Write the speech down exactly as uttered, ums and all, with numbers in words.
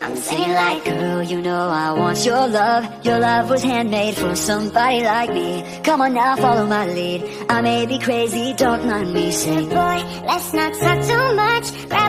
I'm singing like, girl, you know I want your love. Your love was handmade for somebody like me. Come on now, follow my lead. I may be crazy, don't mind me. Say, boy, let's not talk too much. Grab